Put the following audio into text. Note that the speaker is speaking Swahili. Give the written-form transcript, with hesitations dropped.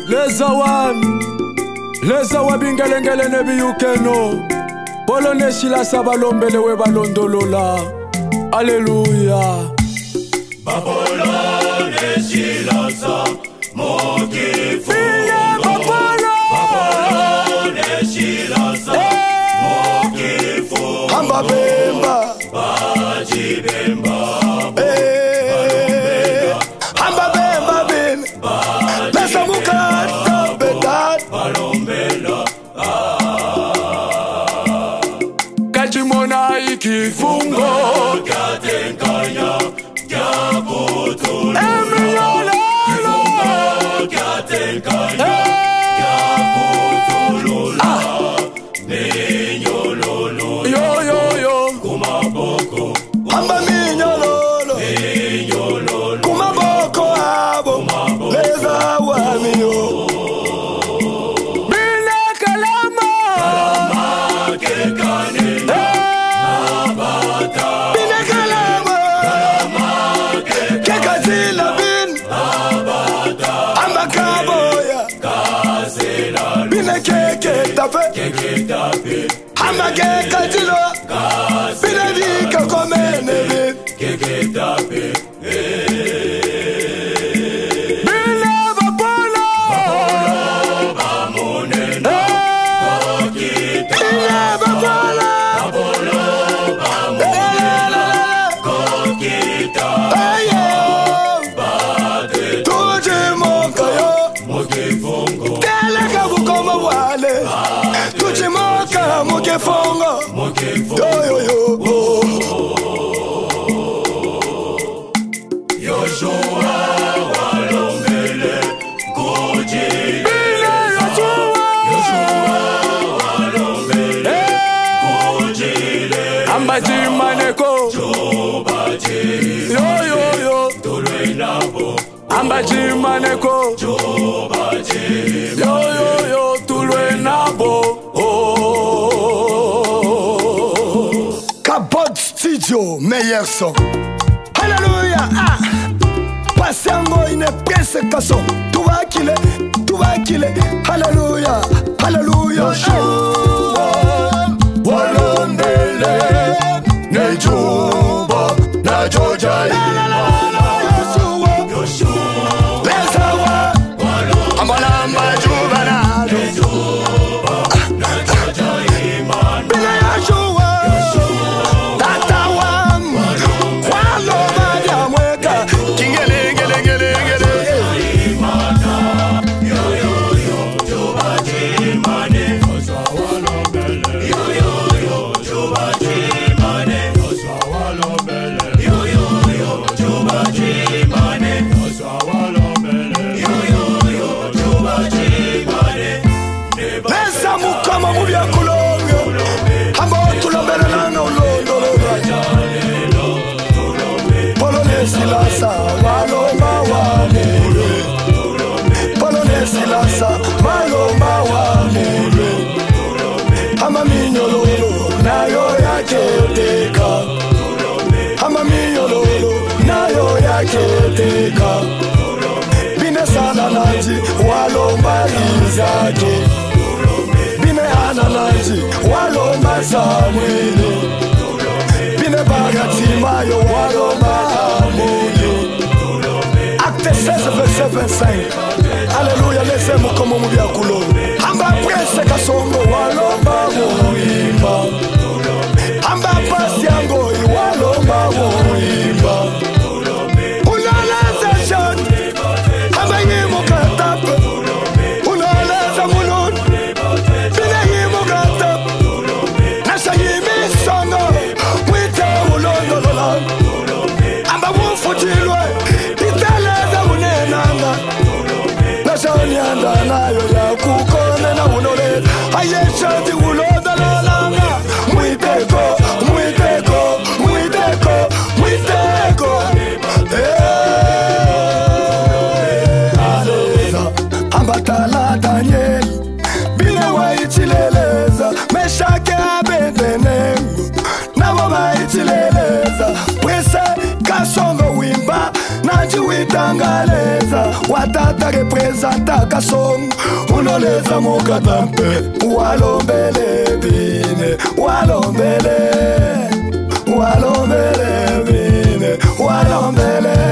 Leza wabingelengele nebiyukeno Polone shila sabalombele we balondolola Alleluia Babolone shila sa mokifungo Babolone shila sa mokifungo Hamba bemba Baji bemba Hamba bemba bemba Lesa mukata betat Balombela Kachimona ikifungo Katenkanya Kyakutulu Kifungo Katenkanya Kyakutulula Ninyololo Yo Kumaboko Hamba minyololo Ninyololo Kumaboko abo Leza wamiyo Bine kalama Kekane Nabata Bine kalama Kekazila bin Nabata Hamba kaboya Kasela Bine keke tape Keketape Hamba kekazilo Bine vika komene bin Keketape Bine vapolo Bamonena Kokita Bine vapolo Babolo Bamonena Kokita Ayo Bade Tuji mokayo Mokifungo Keleka bukoma wale Tuji moka mukefongo Mokifungo Yo Yoshua Walombele Koji Yoshua Walombele Kojile Ambajimaneko Jobaji Yo Tulwenabo Ambajimaneko Jobaji Yo tulwe nabo Kabod Studio meilleur son Alléluia Passe yango ine presse kaso Tubakile Alléluia Walondele Nejubo Na Georgia Yoshua Lesawa Ambalamba Jubanado Najoja Iman Bila Yashua Tata wam Walo madia mweka Kingelengelengelengelenge Imana Yo Jobaji Mane Yoshua Walombele Yo Jobaji Mane Yoshua Walombele Yo Jobaji Mane Yoshua Walombele Yo Jobaji Mane Lesa mukama mubya kulonga Hamba tulombele nanga ulondolo Polonesi lasa Walomba wamule Polonesi lasa Walomba wamule Hamba minyololo Nayo yaketeka Hamba minyololo Nayo yaketeka Bine sana naji Walomba izake Bine ana naji Walomba Samueli Bine bagati mayo Walomba Amuli Acte 16 verset 25 Alléluia laissez mukomo mubya kulo Hamba presse kasongo Walomba muimba Hamba pasi yango Walomba muimba Unaleza shot Hamba yimu katape Unaleza mulun Bine yimu katape Nasha yimi songo Wite ulondolola Hamba wufujilwe Iteleza unenanga Nasha unyanda nayo ya kukone na unole Ayeshadi ulondololanga Mwiteko Aleza Ambatala Daniel Bine waitileleza Meshake Abednego Nabo waitileleza Prese kasongo wimba Nanji wita Wangaleza watata representa kasong unoleza mukatampe walombele bine walombele bine walombele